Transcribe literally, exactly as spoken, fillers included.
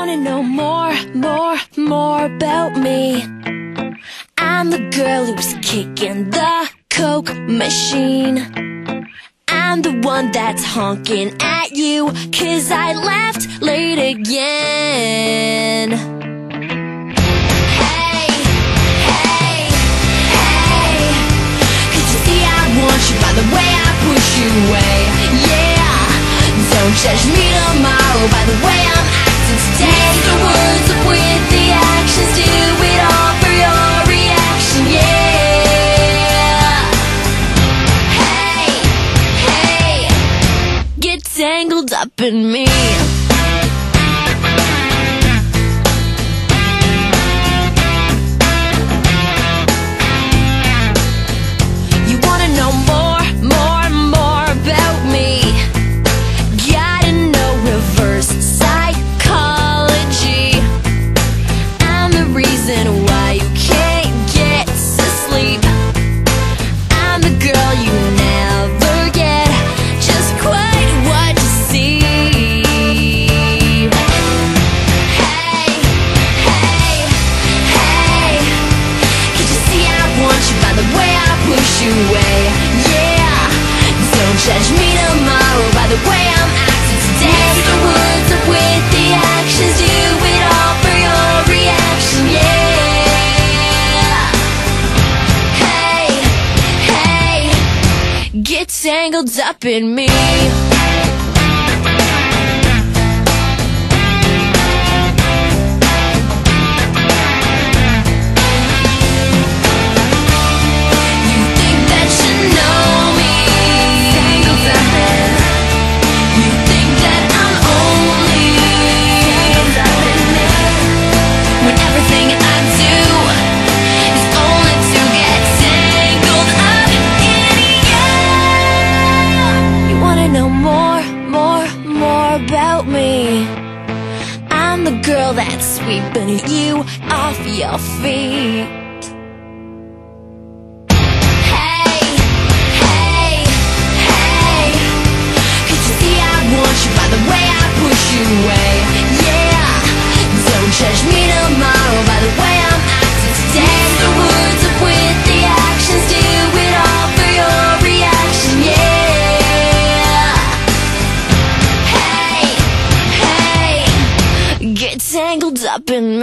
wanna know more, more, more about me? I'm the girl who's kicking the Coke machine. I'm the one that's honking at you 'cause I left late again. Hey, hey, hey, could you see I want you by the way I push you away? Yeah, don't judge me tomorrow by the way I'm acting today. The words up with the actions, do it all for your reaction, yeah. Hey, hey, get tangled up in me. You wanna know more, more, more about me? Gotta know reverse psychology. I'm the reason why you can't get to sleep. I'm the girl you never get just quite what you see. Hey, hey, hey, could you see I want you by the way I push you away? Yeah, don't judge me tomorrow by the way I'm acting today. The words up with the actions, do it all for your reaction, yeah. Hey, hey, get tangled up in me. You think that you know me. Tangled up in. You think that I'm only tangled up in me. When everything I do is only to get tangled up in you. You wanna know more, more, more about me? I'm the girl that's sweeping you off your feet. Hey, hey, hey, could you see I want you by the way I push you away? Yeah, don't judge me tomorrow by the way I'm acting today. The words up with the actions, do it all for your reaction, yeah. Hey, hey, get tangled up in me.